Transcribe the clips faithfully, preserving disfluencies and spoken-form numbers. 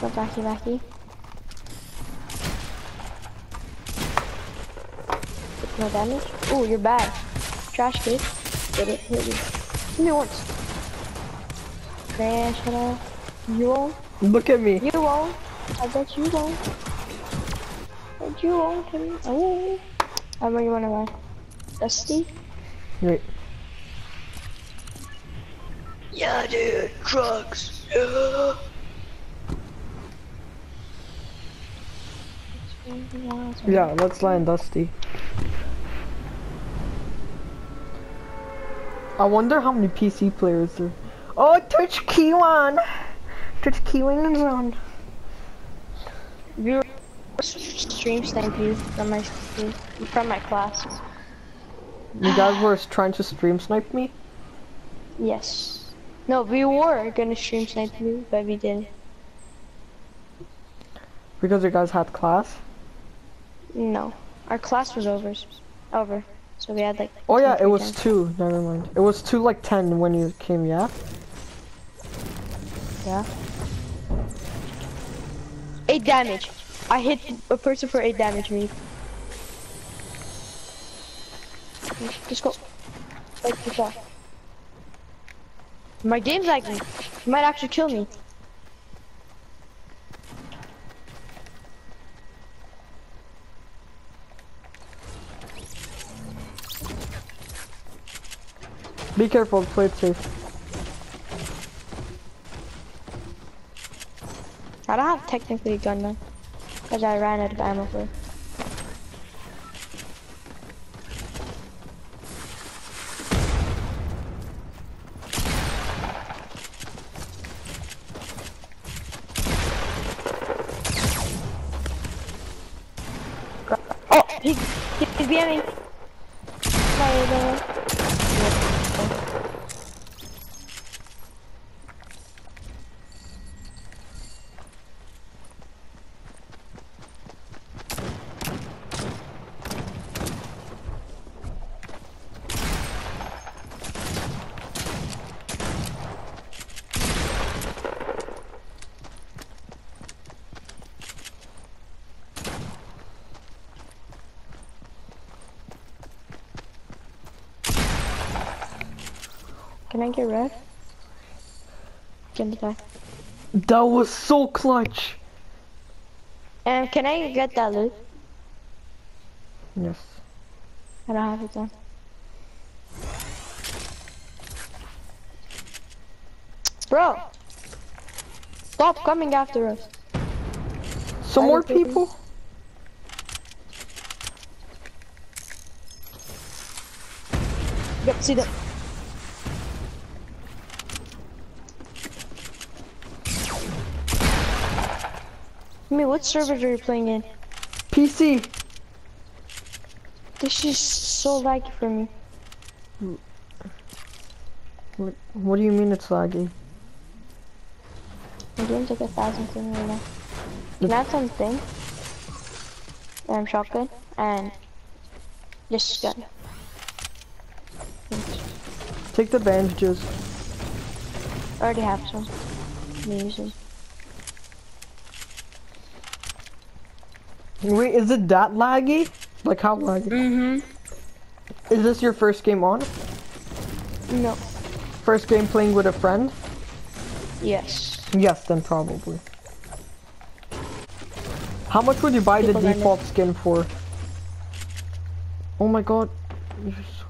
No backy backy. No damage. Ooh, you're bad. Trash kid. Get it, hit me. Hit me once. Man, shut up. You won't. Look at me. You won't. I bet you won't. But you won't hit me. Oh. I'm where you wanna run. Dusty? Wait. Yeah, dude. Drugs. Yeah. Yeah, let's land Dusty. I wonder how many P C players there. Oh, Twitch key one. Twitch key one is on. Viewer stream snipe you from my from my class. You guys were trying to stream snipe me? Yes. No, we were gonna stream snipe you, but we didn't. Because you guys had class? No, our class was over. Over. So we had like. Oh yeah, it was times. two. Never mind. It was two like ten when you came. Yeah. Yeah. Eight damage. I hit a person for eight damage. Me. Just go. Like the shot. My game's lagging. You might actually kill me. Be careful. Play it safe. I don't have technically a gun now, because I ran out of ammo for it. Oh, he, he, he's behind me. Fire there. Can I get red? Get the guy. That was so clutch. And can I get that loot? Yes. I don't have it then. Bro! Stop coming after us. Some more people? Yep, see them. I mean, what servers are you playing in? P C. This is so laggy for me. What, what do you mean it's laggy? My game's like a thousand thing right now. Can I have something? Um, shotgun and this gun. Take the bandages. I already have some. Amazing. Wait, is it that laggy? Like how laggy? Mm-hmm. Is this your first game on? No. First game playing with a friend? Yes. Yes, then probably. How much would you buy People the random. default skin for? Oh my god. You're so...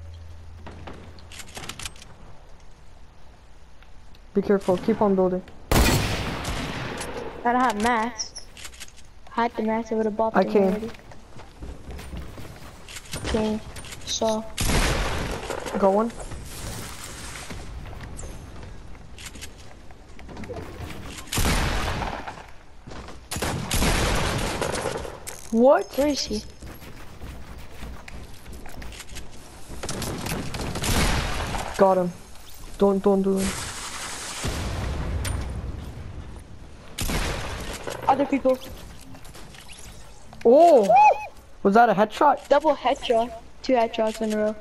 Be careful, keep on building. I don't have mats. I had the mats, I would have bought I them came. already. Okay, so. Going. What? Where is he? Got him. Don't, don't do it. Other people. Oh! Was that a headshot? Double headshot. Two headshots in a row.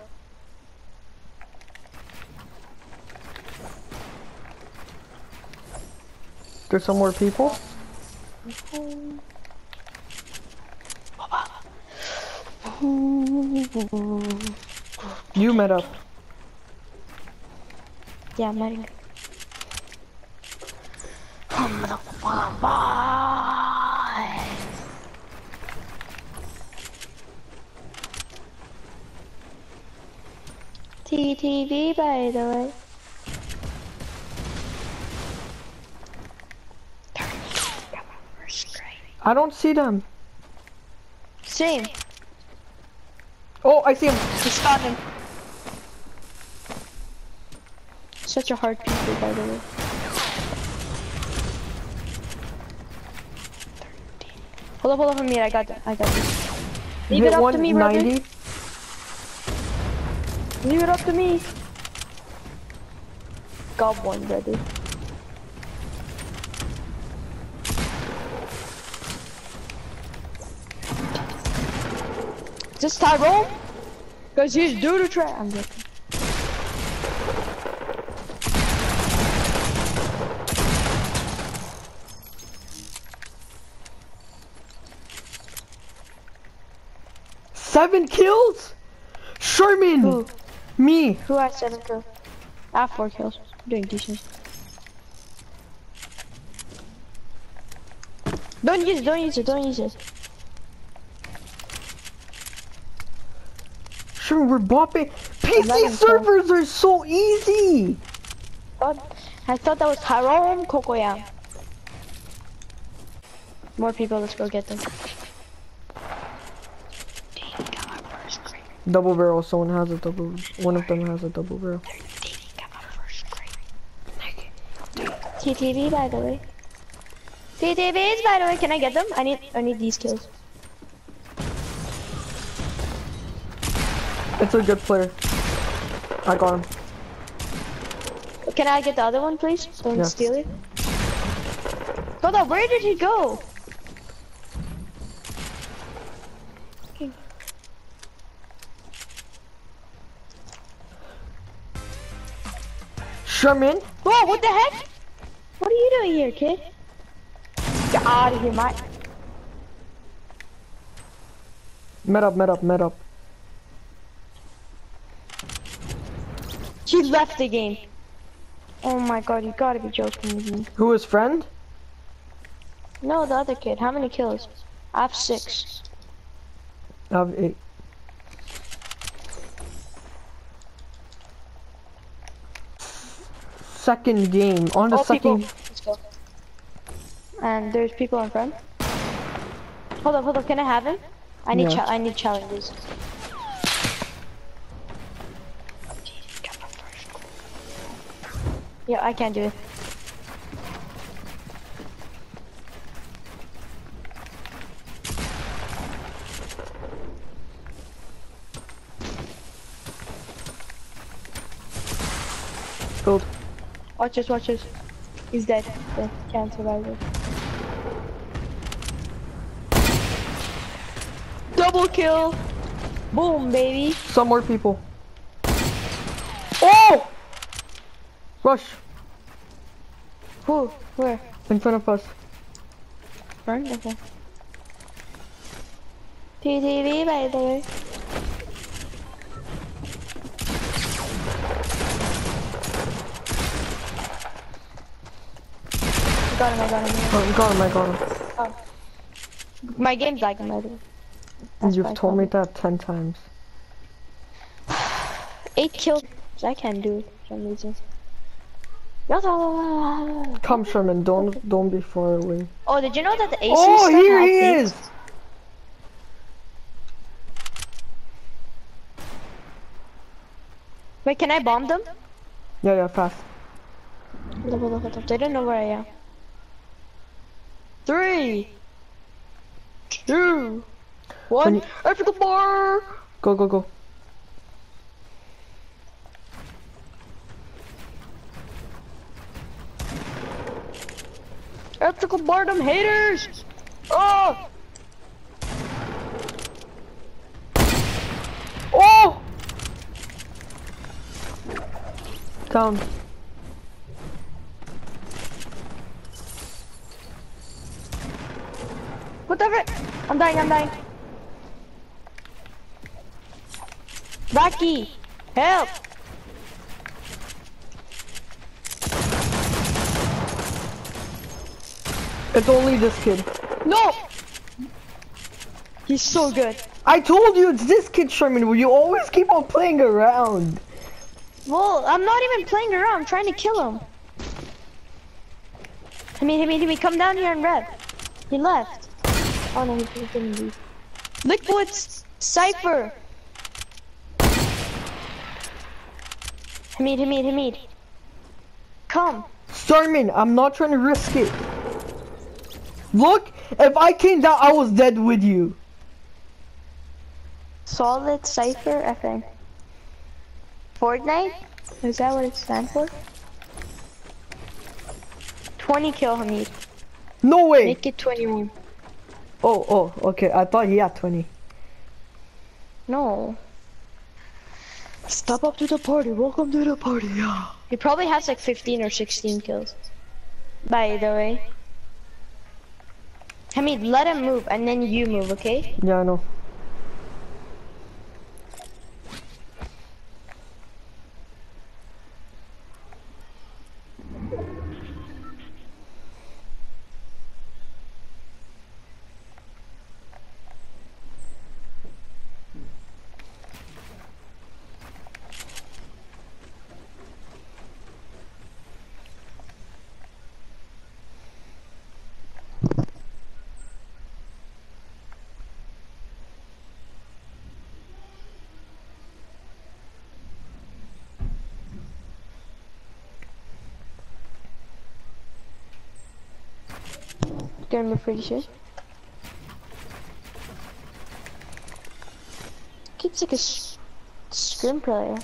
There's some more people? You met up. Yeah, I'm ready. T T V, by the way. I don't see them. Same. Oh, I see him. He's got him. Such a hard people, by the way. Hold up, hold up on me. I got it. I got this. Leave Hit it up to me, brother. one ninety. Leave it up to me. Got one, brother. Is this Tyrone? Cause he's due to try. I'm joking. Seven kills? Sherman! Who? Me. Who has seven kills? I have four kills. I'm doing decent. Don't use it, don't use it, don't use it. Sherman, we're bopping. P C servers are so easy! But I thought that was Tyrone Kokoyam. More people, let's go get them. Double barrel, someone has a double, one of them has a double barrel. T T V, by the way. T T Vs, by the way, can I get them? I need, I need these kills. It's a good player. I got him. Can I get the other one, please? Don't Yes. steal it. Hold on, where did he go? Okay. Sherman? Whoa, what the heck? What are you doing here, kid? Get out of here, mate. Met up, met up, met up. She left the game. Oh my god, you gotta be joking with me. Who is friend? No, the other kid. How many kills? I have six. I have eight. Second game. On the Oh, second. people. Let's go. And there's people in front. Hold up, hold up. Can I have him? I need Yeah. cha I need challenges. Yeah, I can't do it. Build. Watch this, watch this. He's dead. Dead. Can't survive it. Double kill! Boom, baby! Some more people. Oh! Rush. Who? Where? In front of us. Front? Okay. T T V, by the way. I got him, I got him. Oh, got him, I got him. Oh. My game's lagging, by the way. That's You've my told me fault. that ten times. Eight kills. I can't do it for some reason. Come, Sherman, don't don't be far away. Oh, did you know that the Aces Oh, stuff here has he things? is! Wait, can I bomb them? Yeah, yeah, fast. Hold up, hold up, hold up. They don't know where I am. Three, two, one. you- After the bar. Go, go, go. After the bar, them haters. Oh. Oh! Down. What the frick? I'm dying, I'm dying. Rocky, help! It's only this kid. No! He's so good. I told you it's this kid, Sherman. You always keep on playing around. Well, I'm not even playing around. I'm trying to kill him. Hit me, hit me, hit me. Come down here and rev. He left. Oh no, he didn't leave. Liquids, Cypher. Hit me, hit me, hit me. Come. Sherman, I'm not trying to risk it. Look, if I came down, I was dead with you. Solid Cypher, I think. Fortnite? Is that what it stands for? twenty kill Hamid. No way. Make it twenty-one. Oh, oh, okay. I thought he had twenty. No. Step up to the party. Welcome to the party. Yeah. He probably has like fifteen or sixteen kills. By the way. Hamid, let him move and then you move, okay? Yeah, I know. Gonna be pretty sure. Keeps like a sh scrim player.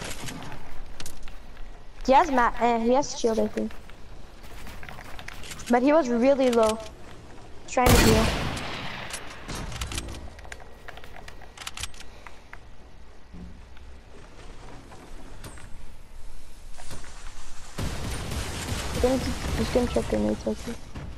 He has mat, eh, he has shield, I think. But he was really low. Trying to heal. He's gonna, he's gonna check grenades, okay.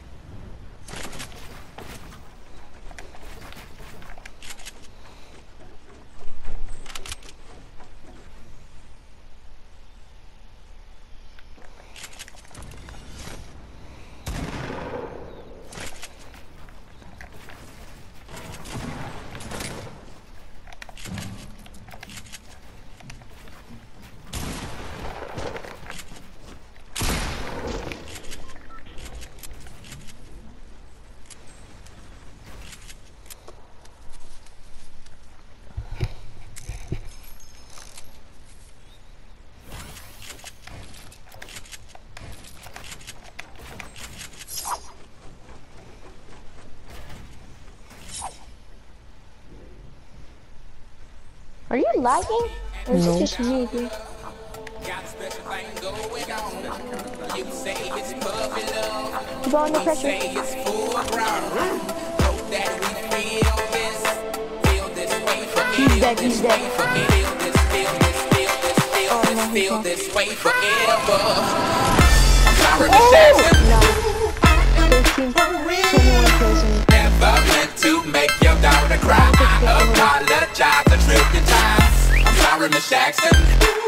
Are you lagging? Or is No. it just me, dude? Keep on the pressure. He's dead, he's dead. Oh no, he's not. No. thirteen, twenty-one kills in it. Never meant to make your daughter cry. I apologize a trillion times. I'm sorry, Miss Jackson.